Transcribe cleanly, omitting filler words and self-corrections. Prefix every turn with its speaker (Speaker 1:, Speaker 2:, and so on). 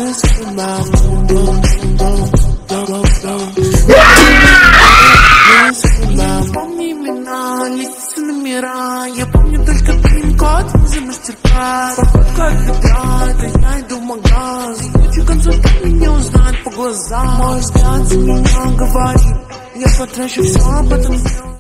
Speaker 1: Помни имена, лица, номера. Я помню только пин-код, за мастер-класс. Как беда, это я иду в магаз. Хочу консультант меня узнать по глазам. Мой взгляд за меня говорит, я потрачу все об этом.